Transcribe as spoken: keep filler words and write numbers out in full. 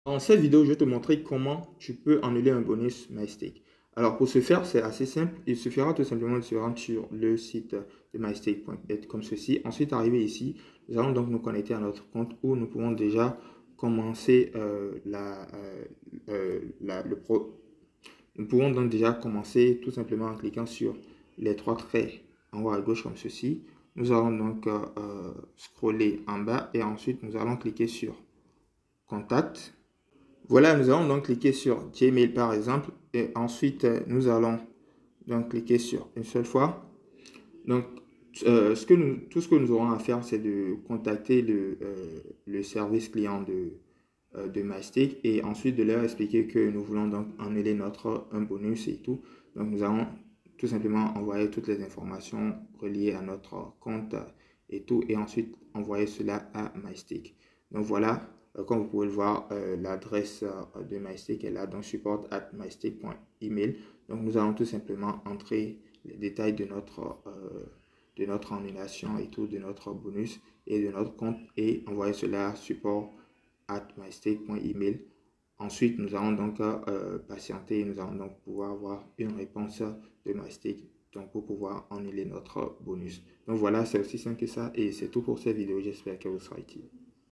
Dans cette vidéo, je vais te montrer comment tu peux annuler un bonus MyStake. Alors pour ce faire, c'est assez simple. Il suffira tout simplement de se rendre sur le site de mystake point net comme ceci. Ensuite, arrivé ici, nous allons donc nous connecter à notre compte où nous pouvons déjà commencer euh, la, euh, euh, la, le pro. Nous pouvons donc déjà commencer tout simplement en cliquant sur les trois traits en haut à gauche comme ceci. Nous allons donc euh, euh, scroller en bas et ensuite nous allons cliquer sur Contact. Voilà, nous allons donc cliquer sur Gmail par exemple et ensuite nous allons donc cliquer sur une seule fois. Donc euh, ce que nous, tout ce que nous aurons à faire, c'est de contacter le, euh, le service client de, euh, de MyStake et ensuite de leur expliquer que nous voulons donc annuler notre un bonus et tout. Donc nous allons tout simplement envoyer toutes les informations reliées à notre compte et tout et ensuite envoyer cela à MyStake. Donc voilà. Comme vous pouvez le voir, euh, l'adresse euh, de MyStake est là, donc support at mystake point email. Donc nous allons tout simplement entrer les détails de notre, euh, de notre annulation et tout, de notre bonus et de notre compte et envoyer cela à support at mystake point email. Ensuite, nous allons donc euh, patienter et nous allons donc pouvoir avoir une réponse de MyStake donc pour pouvoir annuler notre bonus. Donc voilà, c'est aussi simple que ça et c'est tout pour cette vidéo. J'espère qu'elle vous sera utile.